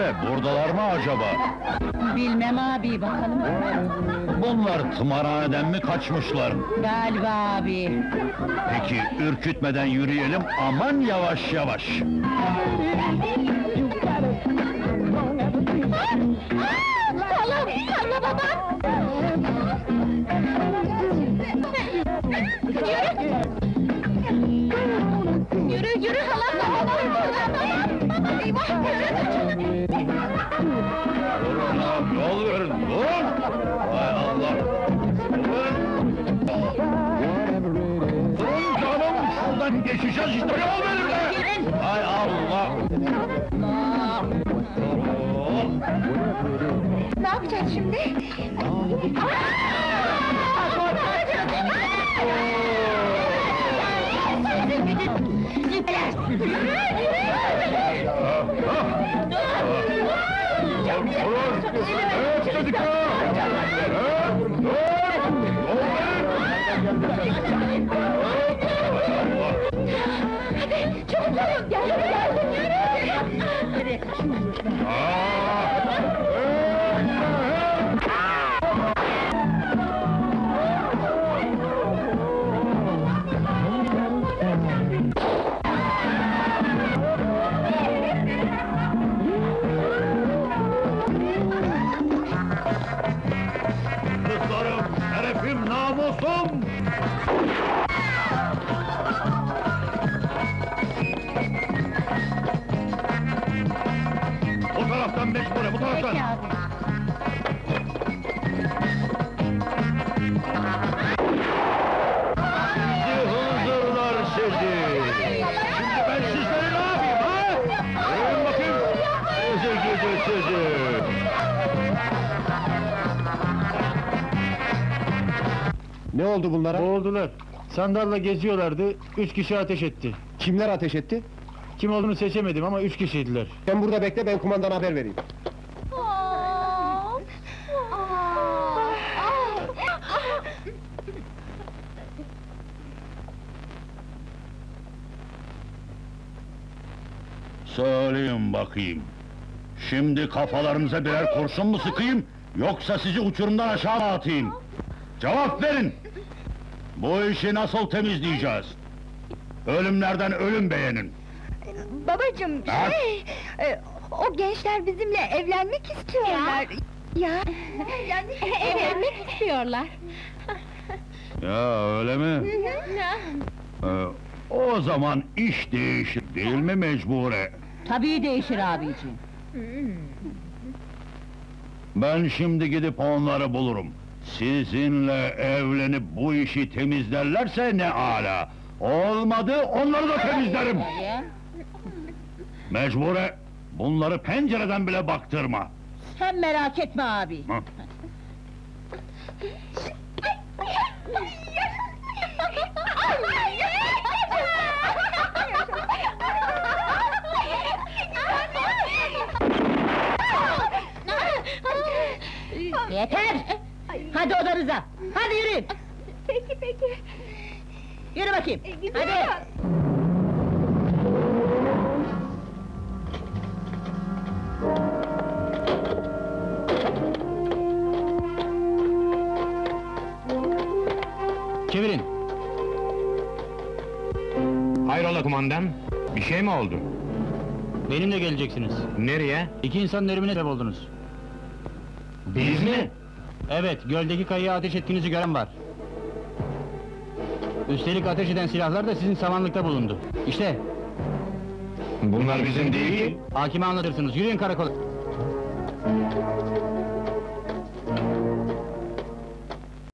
Mecbure, buradalar mı acaba? Bilmem abi, bakalım. Bunlar tımarhaneden mi kaçmışlar? Galiba abi. Peki, ürkütmeden yürüyelim, aman yavaş yavaş! Salla, salla baba! Yürü, yürü halam, halam! Eyvah, yürü! Yol verin, dur! Hay Allah! Durun canım, şuradan geçeceğiz işte, yol verin be! Hay Allah! Ne yapacağız şimdi? Hadi, çabuk olun, gel, yürü! Kızlarım, şerefim, namusum! Bu taraftan Mecbure, bu taraftan! Peki abi. Sizi hınzırlar sizi! Şimdi ben sizleri ne yapayım ha? Görün bakayım! Sizi gidi sizi! Ne oldu bunlara? Boğuldular. Sandalla geziyorlardı, 3 kişi ateş etti. Kimler ateş etti? Kim olduğunu seçemedim ama 3 kişiydiler. Sen burada bekle, ben kumandana haber vereyim. Söyleyin bakayım! Şimdi kafalarınıza birer kurşun mu sıkayım, yoksa sizi uçurumdan aşağı mı atayım? Cevap verin! Bu işi nasıl temizleyeceğiz? Ölümlerden ölüm beğenin! Babacığım, Ha? o gençler bizimle evlenmek istiyorlar. Ya, evlenmek istiyorlar. Ya öyle mi? O zaman iş değişir değil mi Mecbure? Tabii değişir abiciğim. Ben şimdi gidip onları bulurum. Sizinle evlenip bu işi temizlerlerse ne âlâ! Olmadı, onları da temizlerim! Mecbure, bunları pencereden bile baktırma! Sen merak etme abi. Hı. Yeter! Hadi odanıza! Hadi yürüyün! Peki, peki. Yürü bakayım! Gidiyoruz. Hadi! Çevirin! Hayrola kumandan? Bir şey mi oldu? Benimle geleceksiniz. Nereye? 2 insanın ölümüne sebep oldunuz. Biz mi? Evet, göldeki kayaya ateş ettiğinizi gören var. Üstelik ateş eden silahlar da sizin samanlıkta bulundu. İşte, Bunlar bizim değil ki. hakime anlatırsınız, yürüyün karakola!